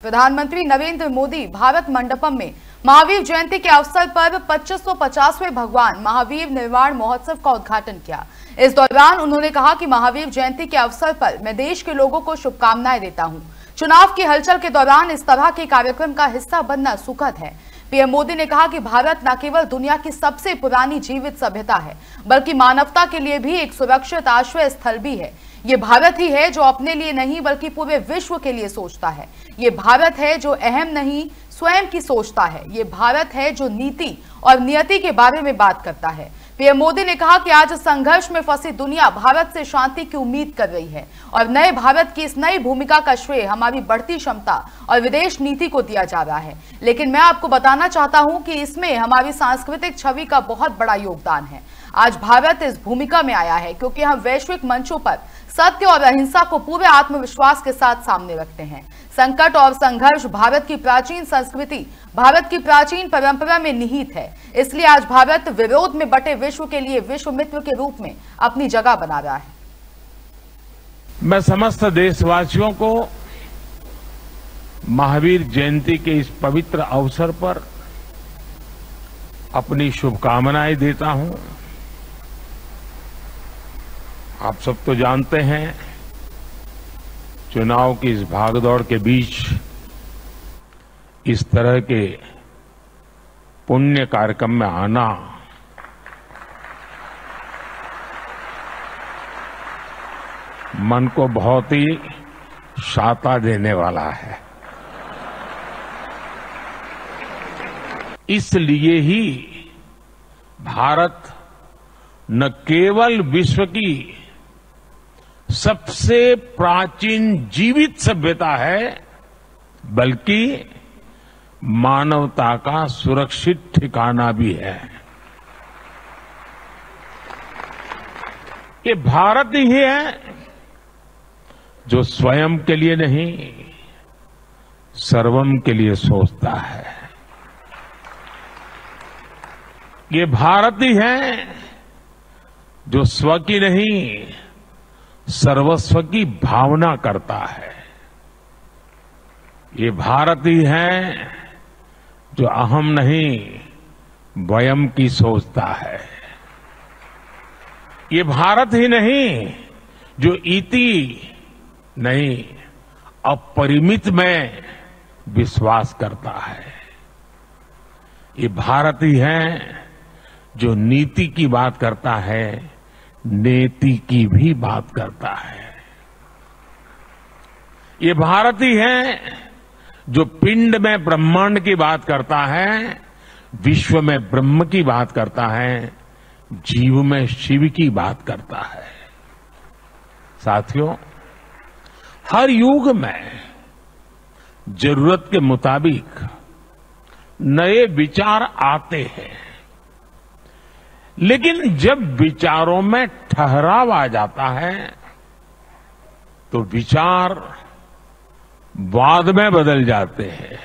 प्रधानमंत्री नरेंद्र मोदी भारत मंडपम में महावीर जयंती के अवसर पर 2550वें भगवान महावीर निर्वाण महोत्सव का उद्घाटन किया। इस दौरान उन्होंने कहा कि महावीर जयंती के अवसर पर मैं देश के लोगों को शुभकामनाएं देता हूं। चुनाव की हलचल के दौरान इस तरह के कार्यक्रम का हिस्सा बनना सुखद है। पीएम मोदी ने कहा कि भारत न केवल दुनिया की सबसे पुरानी जीवित सभ्यता है, बल्कि मानवता के लिए भी एक सुरक्षित आश्रय स्थल भी है। ये भारत ही है जो अपने लिए नहीं बल्कि पूरे विश्व के लिए सोचता है। ये भारत है जो अहम नहीं स्वयं की सोचता है। ये भारत है जो नीति और नियति के बारे में बात करता है। पीएम मोदी ने कहा कि आज संघर्ष में फंसी दुनिया भारत से शांति की उम्मीद कर रही है और नए भारत की इस नई भूमिका का श्रेय हमारी बढ़ती क्षमता और विदेश नीति को दिया जा रहा है। लेकिन मैं आपको बताना चाहता हूं कि इसमें हमारी सांस्कृतिक छवि का बहुत बड़ा योगदान है। आज भारत इस भूमिका में आया है क्योंकि हम वैश्विक मंचों पर सत्य और अहिंसा को पूरे आत्मविश्वास के साथ सामने रखते हैं। संकट और संघर्ष भारत की प्राचीन संस्कृति, भारत की प्राचीन परंपरा में निहित है। इसलिए आज भारत विरोध में बटे विश्व के लिए विश्व मित्र के रूप में अपनी जगह बना रहा है। मैं समस्त देशवासियों को महावीर जयंती के इस पवित्र अवसर पर अपनी शुभकामनाएं देता हूं। आप सब तो जानते हैं, चुनाव की इस भागदौड़ के बीच इस तरह के पुण्य कार्यक्रम में आना मन को बहुत ही शाता देने वाला है। इसलिए ही भारत न केवल विश्व की सबसे प्राचीन जीवित सभ्यता है, बल्कि मानवता का सुरक्षित ठिकाना भी है। ये भारत ही है जो स्वयं के लिए नहीं, सर्वम के लिए सोचता है। ये भारत ही है जो स्व की नहीं, सर्वस्व की भावना करता है। ये भारत ही है जो अहम नहीं, वयम की सोचता है। ये भारत ही नहीं जो इति नहीं, अपरिमित में विश्वास करता है। ये भारत ही है जो नीति की बात करता है, नेति की भी बात करता है। ये भारत ही है जो पिंड में ब्रह्मांड की बात करता है, विश्व में ब्रह्म की बात करता है, जीव में शिव की बात करता है। साथियों, हर युग में जरूरत के मुताबिक नए विचार आते हैं, लेकिन जब विचारों में ठहराव आ जाता है तो विचार वाद में बदल जाते हैं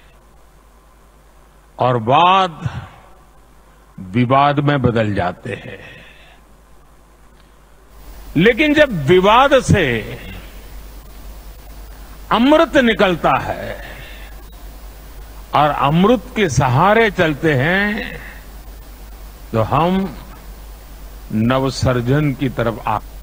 और वाद विवाद में बदल जाते हैं। लेकिन जब विवाद से अमृत निकलता है और अमृत के सहारे चलते हैं तो हम नवसर्जन की तरफ